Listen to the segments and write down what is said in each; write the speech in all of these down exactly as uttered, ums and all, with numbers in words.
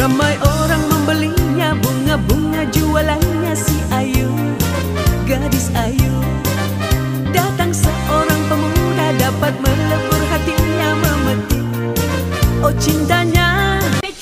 Ramai orang membelinya, bunga-bunga jualannya si Ayu, gadis Ayu. Datang seorang pemuda dapat melebur hatinya, memetik oh cintanya.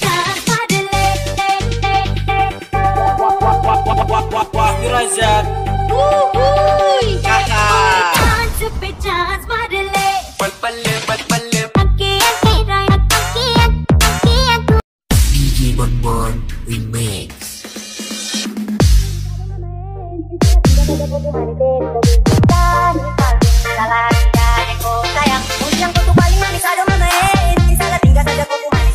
Wahyu Razak. Uhuy. Haha. Sepecah padele. Pal-pale, pal-pale. Akian kirai, akian, akian. D J Bonbon Remix. Sayang, yang tuh paling manis ada mana eh? Salah tinggal saja kuku manis.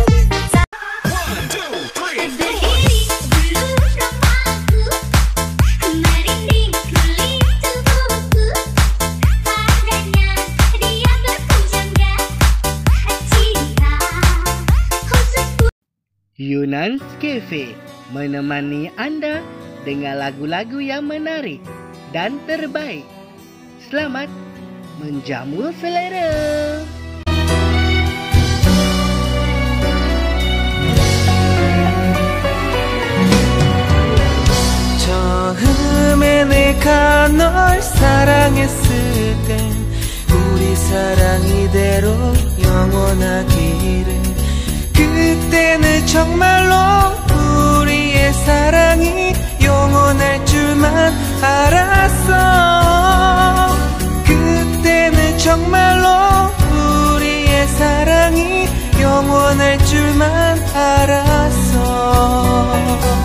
Yunan's Cafe menemani Anda dengan lagu-lagu yang menarik dan terbaik. Selamat menjamu selera. 처음에 내가 널 사랑했을 땐 우리 사랑 이대로 영원하기를. 그때는 정말로 우리의 사랑이 영원할 줄만 알았어. 그때는 정말로 우리의 사랑이 영원할 줄만 알았어.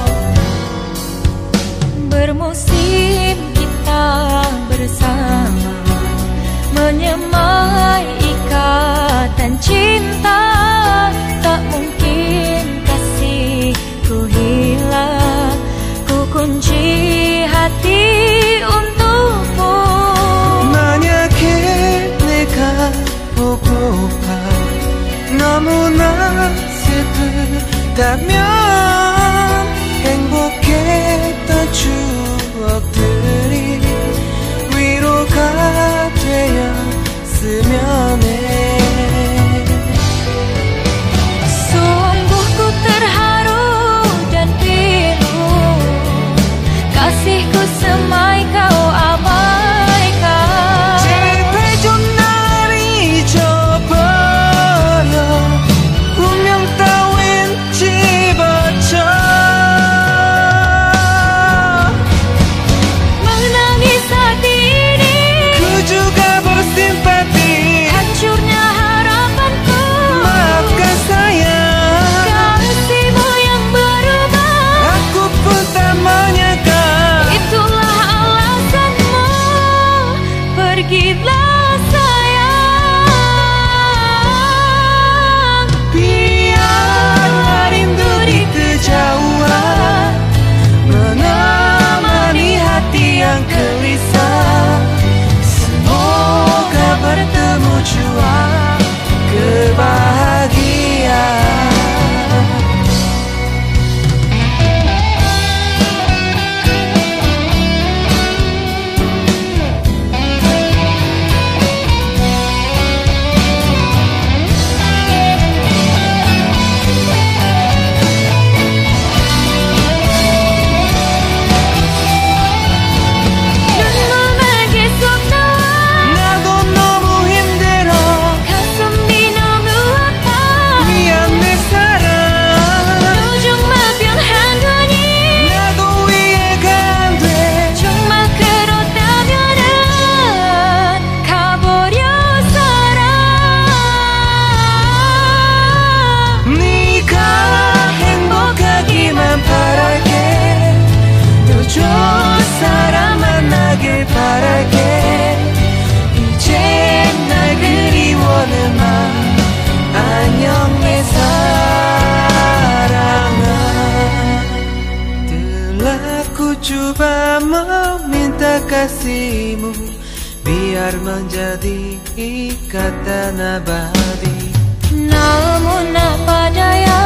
Bermusim kita bersama, menyemai ikatan cinta. Tak mungkin kasihku hilang, ku kunci hati untukmu. 만약에 내가 보고파 너무나 슬프다면 행복했던 추억들이 위로가 되었으면 해. Sungguh ku terharu dan pilu, kasihku semai kau abaikan. 제발 좀 날 잊어버려, 운명 따윈 집어쳐. Menangis saat ini, 그주가 바로 simpati. hancurnya harapanku. Maafkan sayang, Kasihmu yang berubah, aku pun tak menyangka. itulah alasanmu. Pergilah sayang, Biarlah rindu di kejauhan menemani hati yang gelisah. Semoga bertemu jua kebahagiaan. 눈물에게 속 나와 나도 너무 힘들어. 가슴이 너무 아파. 미안 내 사랑. 요정만 변한 거니 나도 이해가 안 돼. 정말 그렇다면은 가버려 사랑. 네가 행복하기만 바랄게. 너 좋은 사람 만나길 바랄게. 이제 날 그리워는 마. 안녕 내 사랑아. Telah ku coba meminta kasihmu biar menjadi ikatan abadi. Namun apa daya,